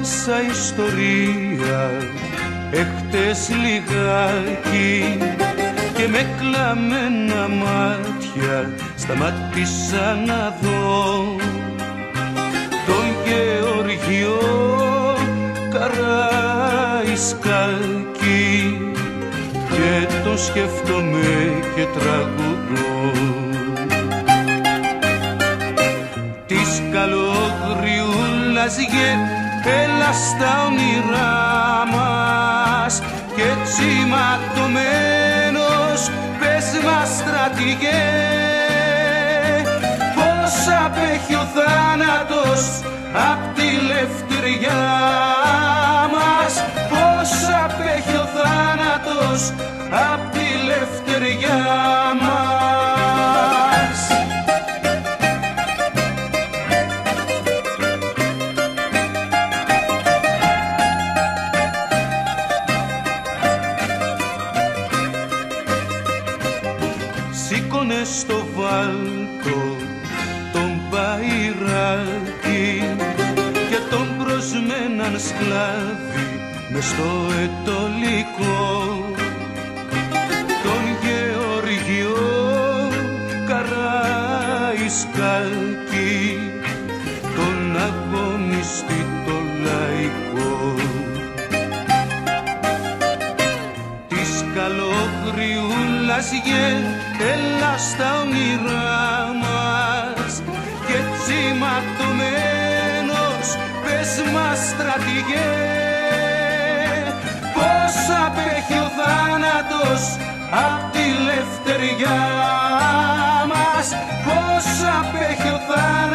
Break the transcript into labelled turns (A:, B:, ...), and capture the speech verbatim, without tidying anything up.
A: πάσα ιστορία εχτες λιγάκι και με κλαμμένα μάτια σταμάτησα να δω τον Γεωργιό Καραϊσκάκη και τον σκέφτομαι και τραγουδώ. Της καλογριούλας γε, έλα στα όνειρά μας κι έτσι ματωμένος πες μας στρατηγέ πως απέχει ο θάνατος απ' τη λευτεριά μας, πως απέχει ο θάνατος απ' τη λευτεριά μας. Σήκωνε στο βάλτο τον μπαϊράκι και τον προσμέναν σκλάβι μες στο ετωλικό τον Γεωργιό Καραϊσκάκη, τον αγωνιστή το λαϊκό. Της καλογριούλας γε, έλα στα όνειρά μας κι έτσι ματωμένος πες μας στρατηγέ πως απέχει ο θάνατος απ' τη λευτεριά μας, πως απέχει ο θάνατος